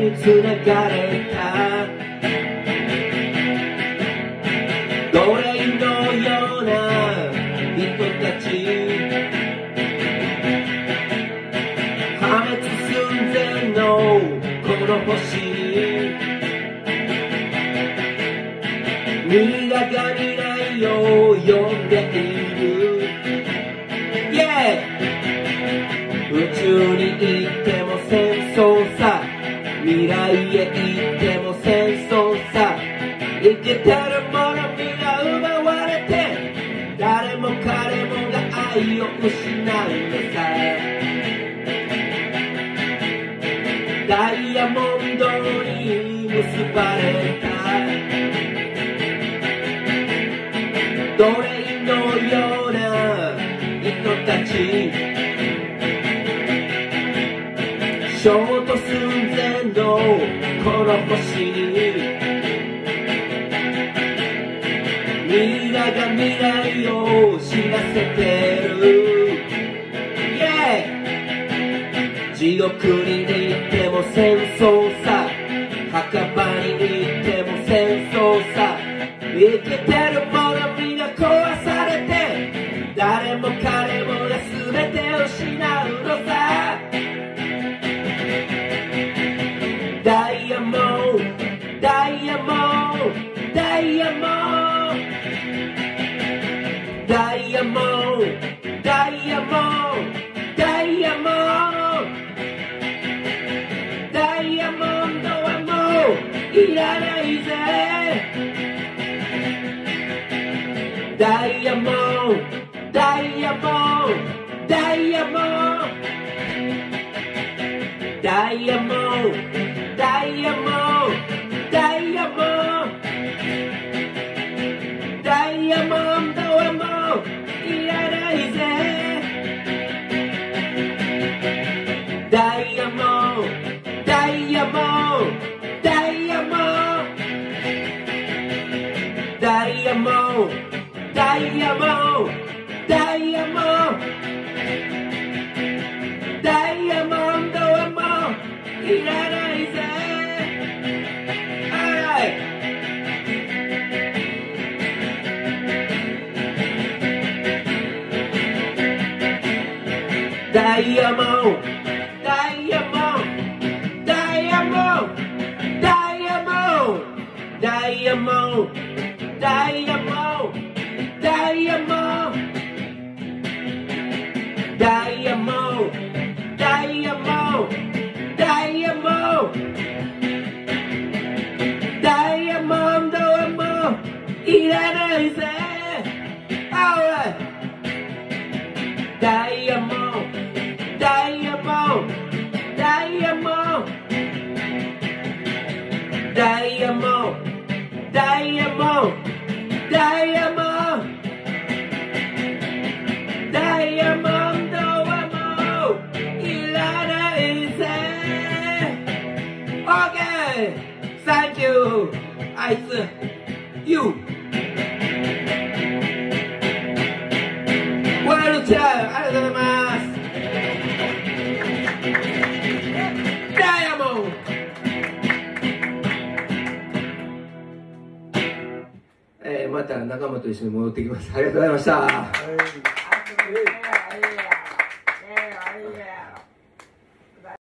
につながれた奴隷のような人たち、破滅寸前のこの星に未来が未来を呼んでいる、yeah! 宇宙に行っても戦争さ、未来へ行っても戦争さ、生きてるもの皆奪われて、誰も彼もが愛を失うのさ。ダイヤモンドに結ばれた奴隷のような人たち、衝突寸前のこの星に未来が未来を知らせてる、yeah! 地獄に行っても戦争さ、墓場に行っても戦争さ、生きてるもの皆壊されて、誰も彼もが全てを失うのさ。ダイヤモンド、ダイヤモンド、ダイヤモンド、ダイヤモンド、ダイヤモンド、ダイヤモンド、ダイヤモンドはもういらないぜ。ダイヤモンド、ダイヤモンド、ダイヤモンド、ダイヤモンド、ダイヤモンド、ダイヤモンド、ダイヤモンドはもういらないぜ。ダイヤモンド、ダイヤモンド、ダイヤモンド、ダイヤモンド、ダイヤモンド、ダイヤモンド、ダイヤモンドはもういらないぜ。ダイヤモンド、ダイヤモンド、ダイヤモンド、ダイヤモンド、ダイヤモンド、ダイヤモンド、ダイヤモンド、ダイヤモンド、ダイヤモンド、ダイヤモンド、ダイヤモンドはもういらないぜ。ダイヤモンド、ダイヤモンド、ダイヤモンド、ダイヤモンド、ダイヤモンド、ダイヤモンド、ダイヤモンドはもういらないぜ。 OK! Thank you! あいつ You! ワイルドちゃんありがとうございます。ダイヤモンド、また仲間と一緒に戻ってきます。ありがとうございました。